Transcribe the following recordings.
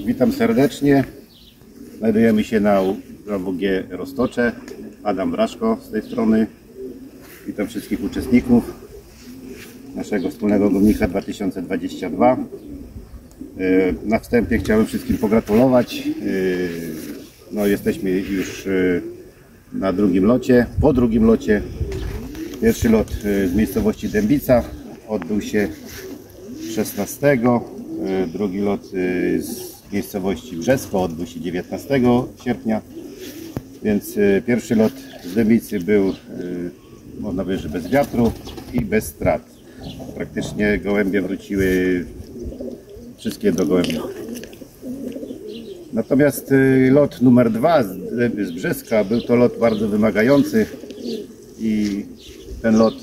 Witam serdecznie. Znajdujemy się na WG Roztocze. Adam Braszko z tej strony. Witam wszystkich uczestników naszego wspólnego ogrodnika 2022. Na wstępie chciałem wszystkim pogratulować. No, jesteśmy już na drugim locie, po drugim locie. Pierwszy lot z miejscowości Dębica odbył się 16. Drugi lot z miejscowości Brzesko odbył się 19 sierpnia. Więc pierwszy lot z Dębicy był, można powiedzieć, że bez wiatru i bez strat. Praktycznie gołębie wróciły wszystkie do gołębi. Natomiast lot numer 2 z Brzeska był to lot bardzo wymagający i ten lot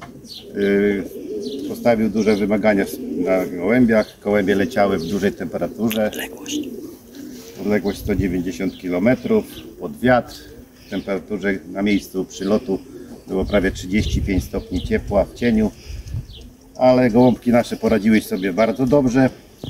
postawił duże wymagania na gołębiach. Gołębie leciały w dużej temperaturze. Odległość 190 km pod wiatr. W temperaturze na miejscu przylotu było prawie 35 stopni ciepła w cieniu. Ale gołąbki nasze poradziły sobie bardzo dobrze.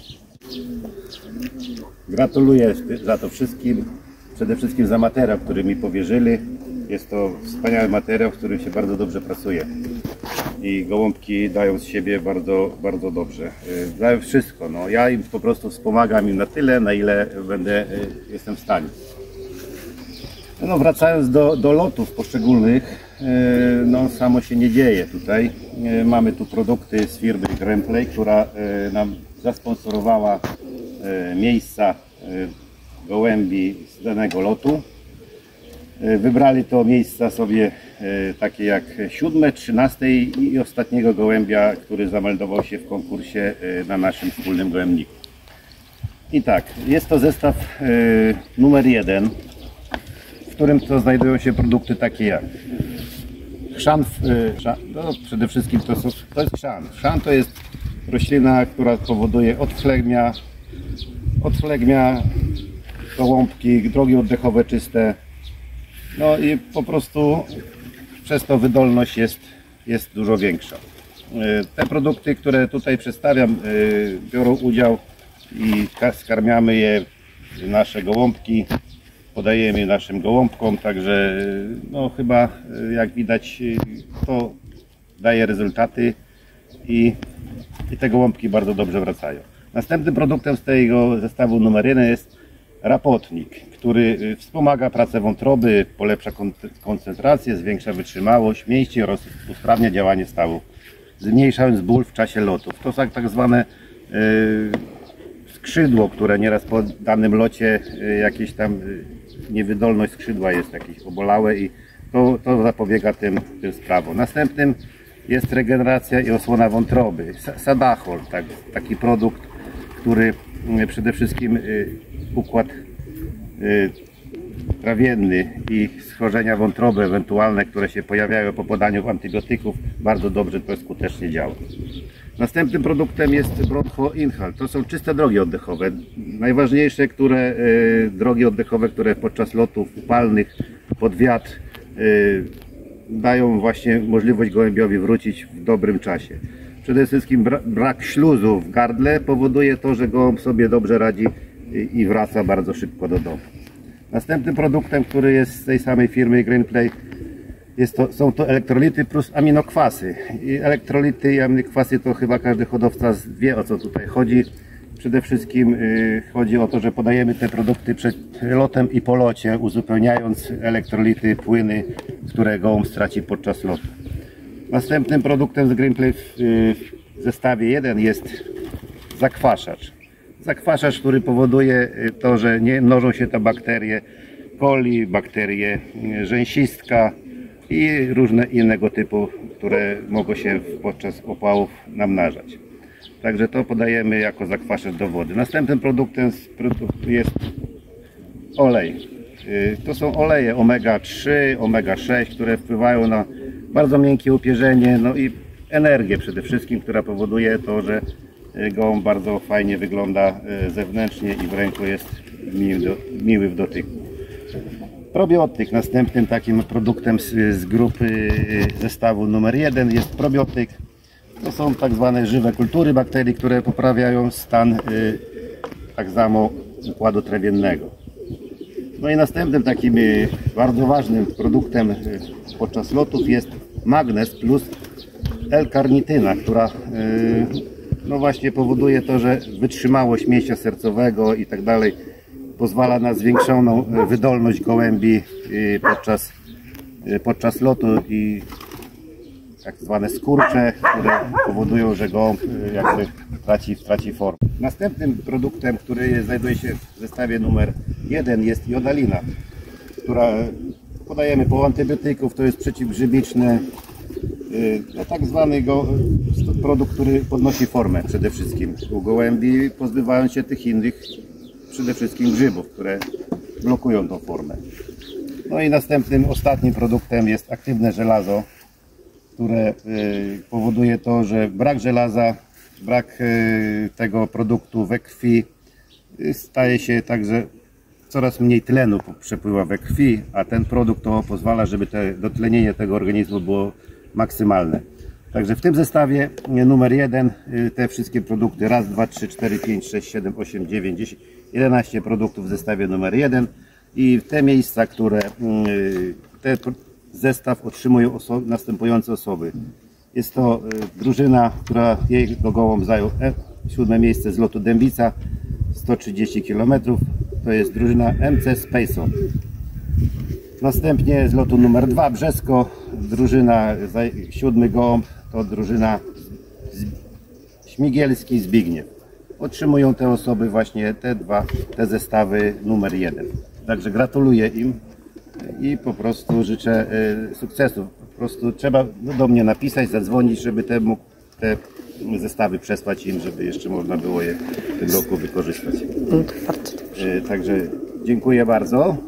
Gratuluję za to wszystkim. Przede wszystkim za materiał, który mi powierzyli. Jest to wspaniały materiał, w którym się bardzo dobrze pracuje. I gołąbki dają z siebie bardzo, bardzo dobrze. Dają wszystko. No, ja im po prostu wspomagam im na tyle, na ile jestem w stanie. No, wracając do lotów poszczególnych, no, samo się nie dzieje tutaj. Mamy tu produkty z firmy Greenplay, która nam zasponsorowała miejsca gołębi z danego lotu. Wybrali to miejsca sobie takie jak 7, 13 i ostatniego gołębia, który zameldował się w konkursie na naszym wspólnym gołębniku. I tak, jest to zestaw numer 1, w którym to znajdują się produkty takie jak chrzan, no przede wszystkim to jest chrzan. Chrzan to jest roślina, która powoduje odflegmia gołąbki, drogi oddechowe czyste. No i po prostu przez to wydolność jest dużo większa. Te produkty, które tutaj przedstawiam, biorą udział i skarmiamy je nasze gołąbki, podajemy je naszym gołąbkom, także no chyba jak widać to daje rezultaty i te gołąbki bardzo dobrze wracają. Następnym produktem z tego zestawu numer 1 jest rapotnik, który wspomaga pracę wątroby, polepsza koncentrację, zwiększa wytrzymałość mięśni oraz usprawnia działanie stawów, zmniejszając ból w czasie lotów. To są tak zwane skrzydło, które nieraz po danym locie jakieś tam niewydolność skrzydła jest jakieś obolałe i to zapobiega tym sprawom. Następnym jest regeneracja i osłona wątroby. Sadachol, taki produkt, który przede wszystkim układ trawienny i schorzenia wątroby ewentualne, które się pojawiają po podaniu antybiotyków, bardzo dobrze to skutecznie działa. Następnym produktem jest Broncho Inhal. To są czyste drogi oddechowe. Najważniejsze drogi oddechowe, które podczas lotów upalnych pod wiatr dają właśnie możliwość gołębiowi wrócić w dobrym czasie. Przede wszystkim brak śluzu w gardle powoduje to, że gołąb sobie dobrze radzi i wraca bardzo szybko do domu. Następnym produktem, który jest z tej samej firmy Greenplay, są to elektrolity plus aminokwasy. I elektrolity i aminokwasy to chyba każdy hodowca wie, o co tutaj chodzi. Przede wszystkim chodzi o to, że podajemy te produkty przed lotem i po locie, uzupełniając elektrolity, płyny, które gołąb straci podczas lotu. Następnym produktem z Greenplay w zestawie 1 jest zakwaszacz. Zakwaszacz, który powoduje to, że nie mnożą się te bakterie coli, bakterie rzęsistka i różne innego typu, które mogą się podczas opałów namnażać. Także to podajemy jako zakwaszacz do wody. Następnym produktem jest olej. To są oleje omega-3, omega-6, które wpływają na bardzo miękkie upierzenie, no i energię przede wszystkim, która powoduje to, że gołąb bardzo fajnie wygląda zewnętrznie i w ręku jest miły w dotyku. Probiotyk, następnym takim produktem z grupy zestawu numer 1 jest probiotyk. To są tak zwane żywe kultury bakterii, które poprawiają stan tak samo układu trawiennego. No i następnym takim bardzo ważnym produktem podczas lotów jest magnez plus L-karnityna, która no właśnie powoduje to, że wytrzymałość mięśnia sercowego i tak dalej pozwala na zwiększoną wydolność gołębi podczas lotu i tak zwane skurcze, które powodują, że gołąb jakby traci formę. Następnym produktem, który znajduje się w zestawie numer 1 jest jodalina, która podajemy po antybiotyków, to jest przeciwgrzybiczne, no tak zwany produkt, który podnosi formę przede wszystkim u gołębi, pozbywając się tych innych przede wszystkim grzybów, które blokują tą formę. No i następnym, ostatnim produktem jest aktywne żelazo, które powoduje to, że brak żelaza, brak tego produktu we krwi staje się tak, że coraz mniej tlenu przepływa we krwi, a ten produkt to pozwala, żeby dotlenienie tego organizmu było maksymalne. Także w tym zestawie numer 1 te wszystkie produkty, raz, 2, 3, 4, 5, 6, 7, 8, 9, 10, 11 produktów w zestawie numer 1 i te miejsca, które zestaw otrzymują następujące osoby. Jest to drużyna, która jego gołąb zajął 7 miejsce z lotu Dębica, 130 km. To jest drużyna MC Spaceon. Następnie z lotu numer 2 Brzesko, drużyna 7 gołąb, to drużyna Śmigielski Zbigniew. Otrzymują te osoby właśnie te zestawy numer 1. Także gratuluję im i po prostu życzę sukcesów. Po prostu trzeba do mnie napisać, zadzwonić, żeby te zestawy przesłać im, żeby jeszcze można było je w tym roku wykorzystać. Także dziękuję bardzo.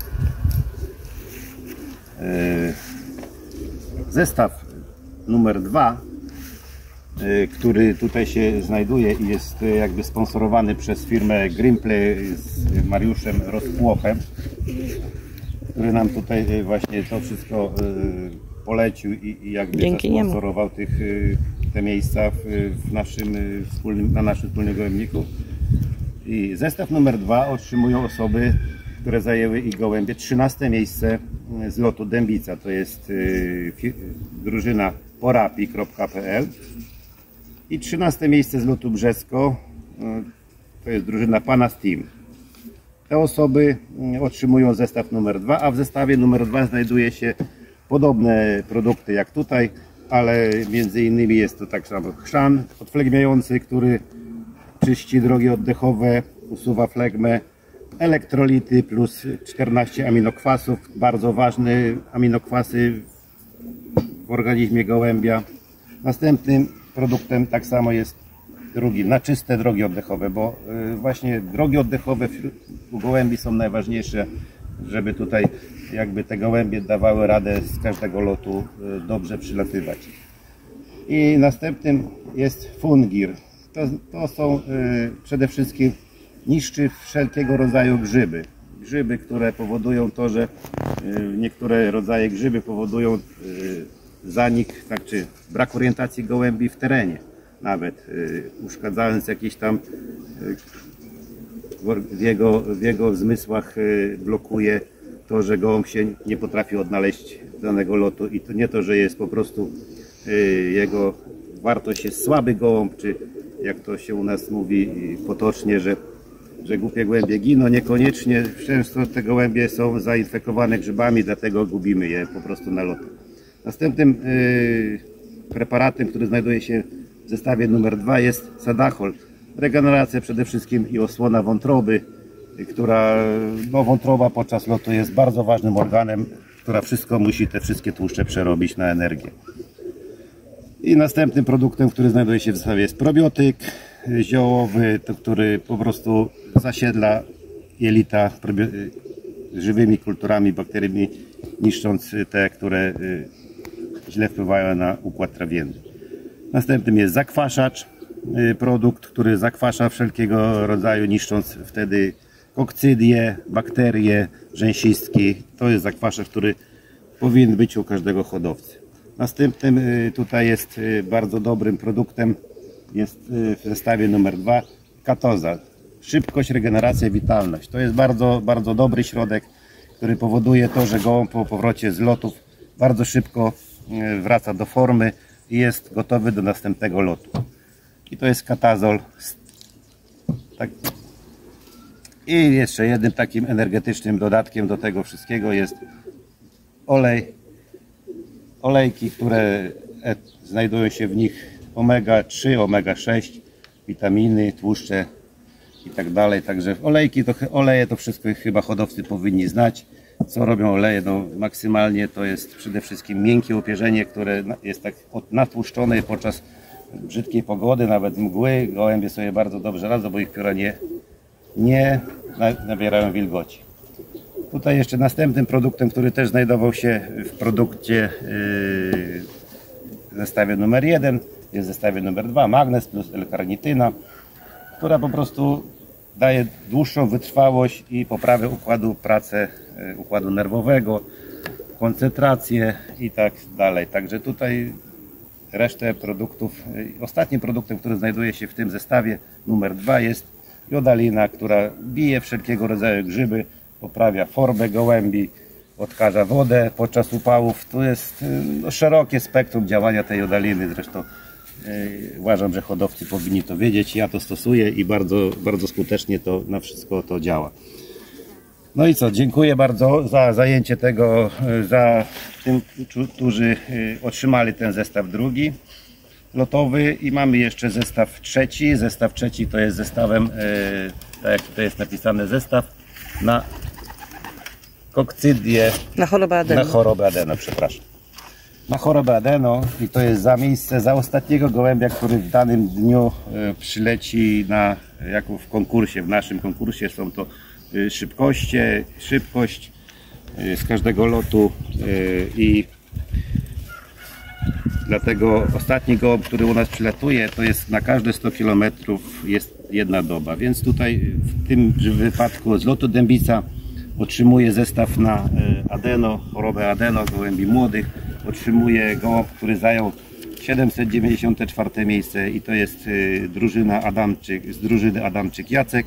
Zestaw numer 2, który tutaj się znajduje i jest jakby sponsorowany przez firmę Grimplay z Mariuszem Rozpłochem, który nam tutaj właśnie to wszystko polecił i jakby zasponsorował te miejsca na naszym wspólnym gołębniku. I zestaw numer 2 otrzymują osoby, które zajęły i gołębie 13 miejsce z lotu Dębica. To jest drużyna porapi.pl i 13 miejsce z lotu Brzesko, to jest drużyna Pana Steam. Te osoby otrzymują zestaw numer 2, a w zestawie numer 2 znajduje się podobne produkty jak tutaj, ale między innymi jest to tak samo chrzan odflegmiający, który czyści drogi oddechowe, usuwa flegmę, elektrolity plus 14 aminokwasów, bardzo ważne aminokwasy w organizmie gołębia. Następnym produktem tak samo jest drugi, na czyste drogi oddechowe, bo właśnie drogi oddechowe u gołębi są najważniejsze, żeby tutaj jakby te gołębie dawały radę z każdego lotu dobrze przylatywać. I następnym jest Fungir. To są przede wszystkim niszczy wszelkiego rodzaju grzyby. Grzyby, które powodują to, że niektóre rodzaje grzyby powodują zanik, znaczy brak orientacji gołębi w terenie. Nawet uszkadzając jakieś tam w jego zmysłach blokuje to, że gołąb się nie potrafi odnaleźć danego lotu i to nie to, że jest po prostu jego wartość jest słaby gołąb, czy jak to się u nas mówi potocznie, że głupie gołębie giną, niekoniecznie. Często te gołębie są zainfekowane grzybami, dlatego gubimy je po prostu na lotu. Następnym preparatem, który znajduje się w zestawie numer 2 jest Sadachol. Regeneracja przede wszystkim i osłona wątroby, która wątroba podczas lotu jest bardzo ważnym organem, która wszystko musi, te wszystkie tłuszcze przerobić na energię. I następnym produktem, który znajduje się w zestawie jest probiotyk ziołowy, który po prostu zasiedla jelita żywymi kulturami, bakteriami, niszcząc te, które źle wpływają na układ trawienny. Następnym jest zakwaszacz, produkt, który zakwasza wszelkiego rodzaju, niszcząc wtedy kokcydie, bakterie, rzęsistki. To jest zakwaszacz, który powinien być u każdego hodowcy. Następnym tutaj jest bardzo dobrym produktem, jest w zestawie numer 2 katoza. szybkość, regeneracja, witalność. To jest bardzo, bardzo dobry środek, który powoduje to, że gołąb po powrocie z lotów bardzo szybko wraca do formy i jest gotowy do następnego lotu. I to jest Catazol. Tak. I jeszcze jednym takim energetycznym dodatkiem do tego wszystkiego jest olejki, które znajdują się w nich omega-3, omega-6, witaminy, tłuszcze i tak dalej. Także oleje to wszystko wszystko hodowcy powinni znać. Co robią oleje? No, maksymalnie to jest przede wszystkim miękkie opierzenie, które jest tak natłuszczone podczas brzydkiej pogody, nawet mgły. Gołębie sobie bardzo dobrze radzą, bo ich pióra nie nabierają wilgoci. Tutaj jeszcze następnym produktem, który też znajdował się w produkcie w zestawie numer 1, jest w zestawie numer 2, magnez plus L-karnityna, która po prostu daje dłuższą wytrwałość i poprawę pracę układu nerwowego, koncentrację i tak dalej. Także tutaj resztę produktów, ostatnim produktem, który znajduje się w tym zestawie numer 2 jest jodalina, która bije wszelkiego rodzaju grzyby, poprawia formę gołębi, odkaża wodę podczas upałów. To jest szerokie spektrum działania tej jodaliny. Zresztą uważam, że hodowcy powinni to wiedzieć. Ja to stosuję i bardzo, bardzo skutecznie to na wszystko to działa. No i co, dziękuję bardzo za zajęcie tego, za tym, którzy otrzymali ten zestaw drugi lotowy i mamy jeszcze zestaw trzeci. Zestaw trzeci to jest zestawem, tak jak tutaj jest napisane, zestaw na kokcydię, na chorobę adeno, przepraszam. Na chorobę adeno i to jest za miejsce za ostatniego gołębia, który w danym dniu przyleci jako w konkursie, w naszym konkursie są to szybkość z każdego lotu i dlatego ostatni gołąb, który u nas przylatuje, to jest na każde 100 km jest jedna doba, więc tutaj w tym wypadku z lotu dębica otrzymuje zestaw na adeno, chorobę adeno, gołębi młodych, otrzymuje gołąb, który zajął 794 miejsce i to jest drużyna z drużyny Adamczyk-Jacek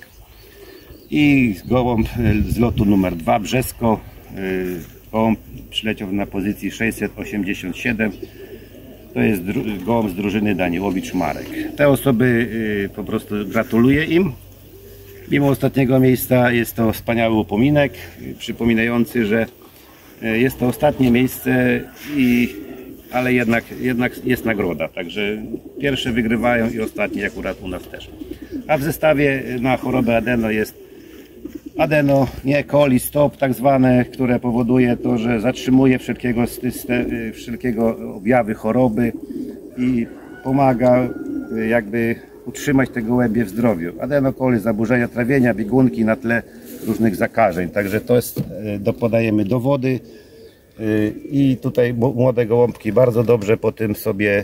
i gołąb z lotu numer 2 Brzesko, gołąb przyleciał na pozycji 687. To jest gołąb z drużyny Daniłowicz-Marek. Te osoby po prostu gratuluję im. Mimo ostatniego miejsca jest to wspaniały upominek, przypominający, że jest to ostatnie miejsce, ale jednak jest nagroda. Także pierwsze wygrywają i ostatnie akurat u nas też. A w zestawie na chorobę adeno jest adeno, nie coli, stop tak zwane, które powoduje to, że zatrzymuje wszelkiego objawy choroby i pomaga jakby utrzymać te gołębie w zdrowiu. Adenokoli, zaburzenia trawienia, biegunki na tle różnych zakażeń. Także to jest, podajemy do wody i tutaj młode gołąbki bardzo dobrze po tym sobie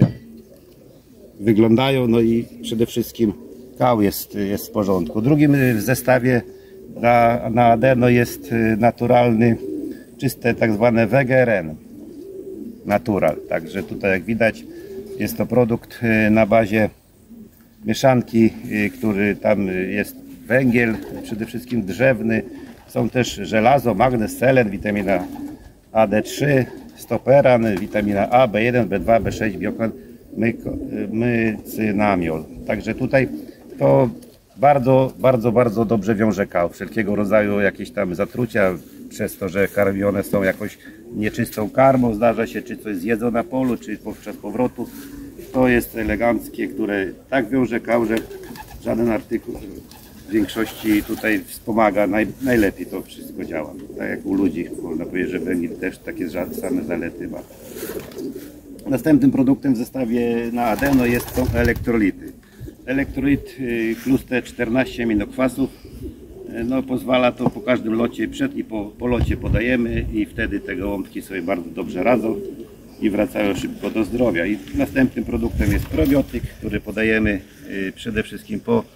wyglądają. No i przede wszystkim kał jest w porządku. Drugim w zestawie na adeno jest naturalny, czyste tak zwane WGRN Natural. Także tutaj jak widać jest to produkt na bazie mieszanki, który tam jest węgiel, przede wszystkim drzewny. Są też żelazo, magnez, selen, witamina AD3, stoperan, witamina A, B1, B2, B6, biokan, mycynamiol. Także tutaj to bardzo dobrze wiąże kał. Wszelkiego rodzaju jakieś tam zatrucia przez to, że karmione są jakąś nieczystą karmą, zdarza się, czy coś zjedzą na polu, czy podczas powrotu. To jest eleganckie, które tak wiąże kał, że żaden artykuł w większości tutaj wspomaga, najlepiej to wszystko działa. Tak jak u ludzi, można powiedzieć, że węgiel też takie same zalety ma. Następnym produktem w zestawie na adeno są elektrolity. Elektrolit plus te 14 aminokwasów, no pozwala to po każdym locie, przed i po locie podajemy i wtedy te gołąbki sobie bardzo dobrze radzą i wracają szybko do zdrowia. I następnym produktem jest probiotyk, który podajemy przede wszystkim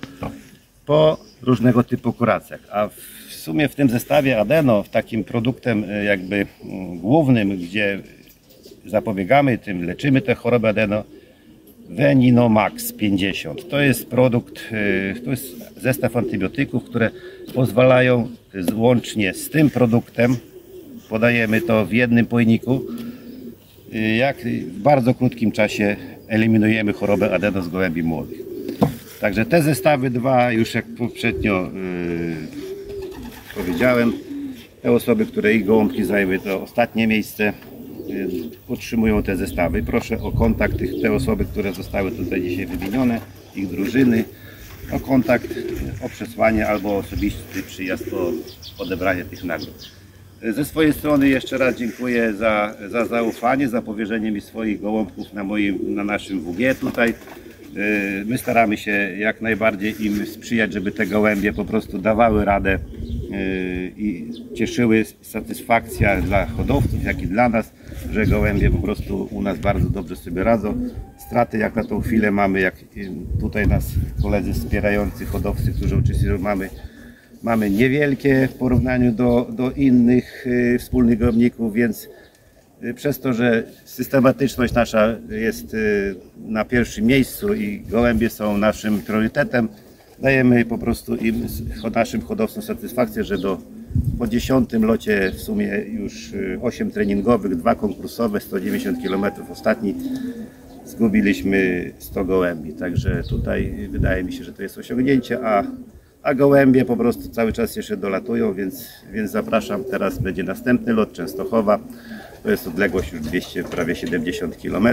po różnego typu kuracjach. A w sumie w tym zestawie adeno, takim produktem jakby głównym, gdzie zapobiegamy tym, leczymy tę chorobę adeno, Venino Max 50. To jest produkt, to jest zestaw antybiotyków, które pozwalają łącznie z tym produktem, podajemy to w jednym pojniku, jak w bardzo krótkim czasie eliminujemy chorobę adenos gołębi młodych. Także te zestawy dwa, już jak poprzednio powiedziałem, te osoby, które ich gołąbki zajęły to ostatnie miejsce, otrzymują te zestawy. Proszę o kontakt te osoby, które zostały tutaj dzisiaj wymienione, ich drużyny, o kontakt, o przesłanie albo osobisty przyjazd po odebranie tych nagród. Ze swojej strony jeszcze raz dziękuję za zaufanie, za powierzenie mi swoich gołąbków na naszym WG tutaj. My staramy się jak najbardziej im sprzyjać, żeby te gołębie po prostu dawały radę i cieszyły satysfakcja dla hodowców, jak i dla nas, że gołębie po prostu u nas bardzo dobrze sobie radzą. Straty jak na tą chwilę mamy, jak tutaj nas koledzy wspierający, hodowcy, którzy uczestniczą, mamy niewielkie w porównaniu do innych wspólnych gołębników, więc przez to, że systematyczność nasza jest na pierwszym miejscu i gołębie są naszym priorytetem, dajemy po prostu im, naszym hodowcom satysfakcję, że po 10. locie w sumie już 8 treningowych, 2 konkursowe, 190 km, ostatni zgubiliśmy 100 gołębi, także tutaj wydaje mi się, że to jest osiągnięcie, a gołębie po prostu cały czas jeszcze dolatują, więc zapraszam, teraz będzie następny lot, Częstochowa. To jest odległość już 200, prawie 70 km.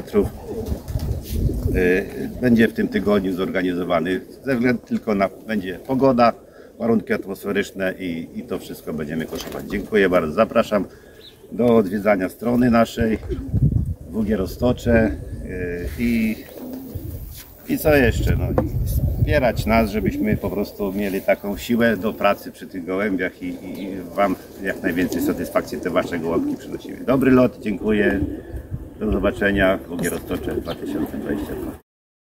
Będzie w tym tygodniu zorganizowany ze względu tylko na będzie pogoda, warunki atmosferyczne i to wszystko będziemy kosztować. Dziękuję bardzo. Zapraszam do odwiedzania strony naszej WG Roztocze i co jeszcze? No, wspierać nas, żebyśmy po prostu mieli taką siłę do pracy przy tych gołębiach i Wam jak najwięcej satysfakcji te Wasze gołąbki przynosiły. Dobry lot, dziękuję. Do zobaczenia w WG Roztocze 2022.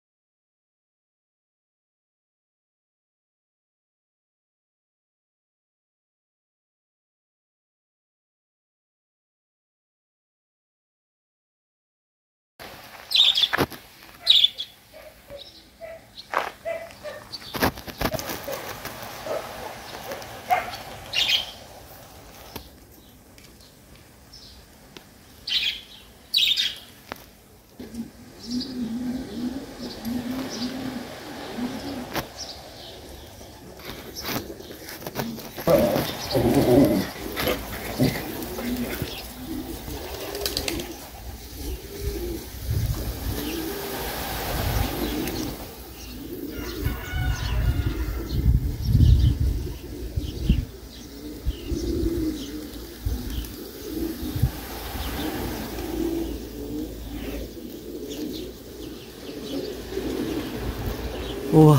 Wow.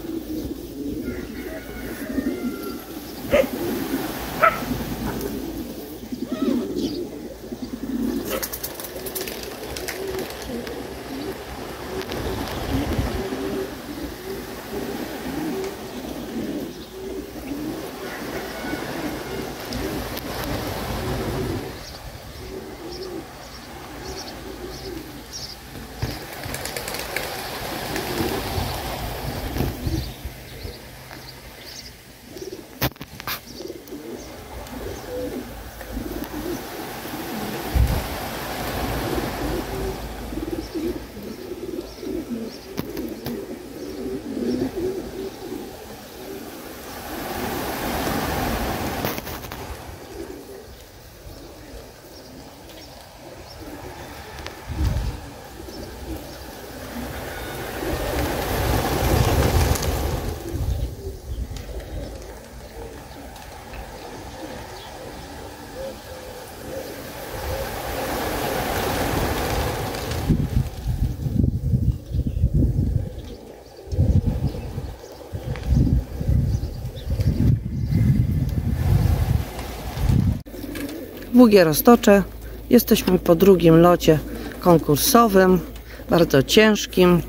WG Roztocze. Jesteśmy po drugim locie konkursowym, bardzo ciężkim.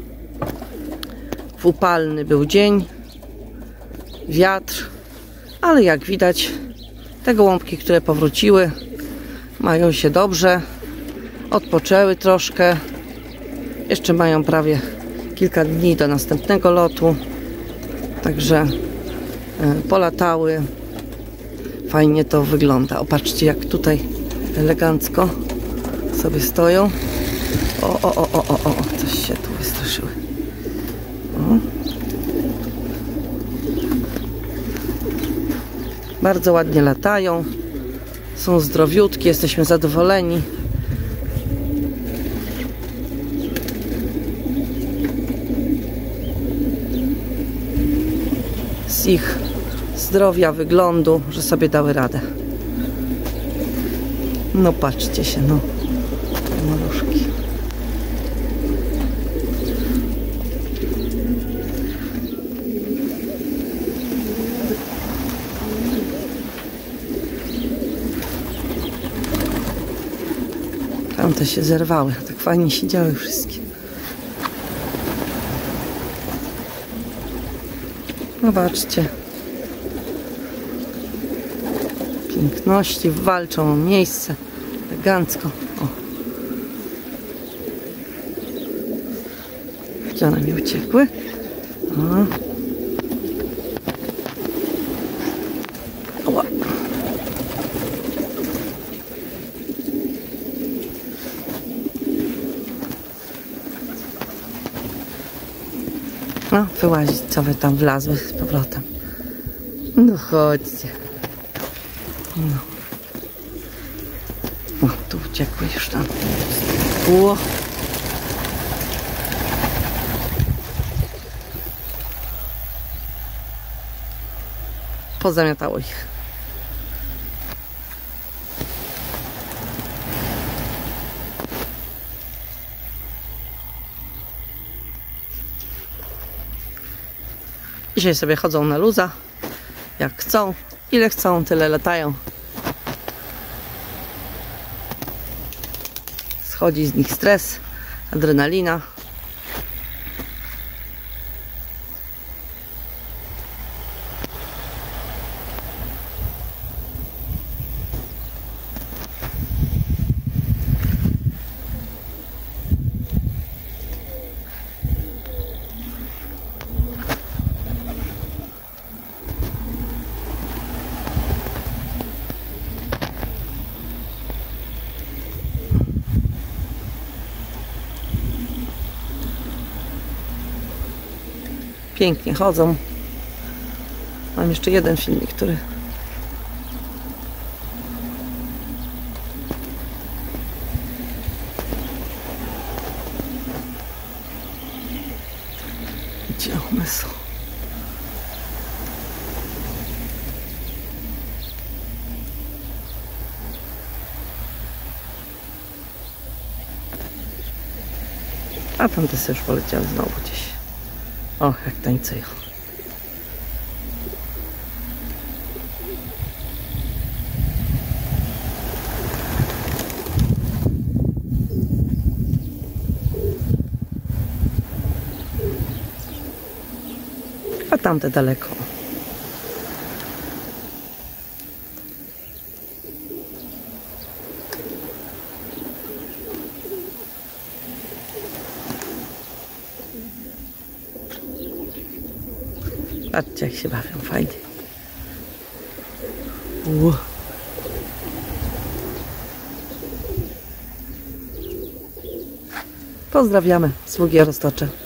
Upalny był dzień, wiatr, ale jak widać te gołąbki, które powróciły, mają się dobrze, odpoczęły troszkę, jeszcze mają prawie kilka dni do następnego lotu. Także polatały. Fajnie to wygląda. Opatrzcie, jak tutaj elegancko sobie stoją. O, coś się tu wystraszyły. O. Bardzo ładnie latają. Są zdrowiutkie, jesteśmy zadowoleni. Z ich zdrowia, wyglądu, że sobie dały radę. No patrzcie się, no. Maluszki. Tamte się zerwały, tak fajnie siedziały wszystkie. Zobaczcie. Piękności, walczą o miejsce. Elegancko. O. Gdzie one mi uciekły? O. Oła. No, wyłazić, co wy tam wlazły z powrotem. No chodźcie. No. O, tu uciekły już tam. O. Pozamiatało ich. Dzisiaj sobie chodzą na luza, jak chcą, ile chcą, tyle latają. Schodzi z nich stres, adrenalina. Pięknie chodzą. Mam jeszcze jeden filmik, który gdzie one są? A tamte sobie już poleciały znowu gdzieś. O, jak tańcują. A tamte daleko. Patrzcie, jak się bawią, fajnie. Pozdrawiamy z Ługii Roztocze.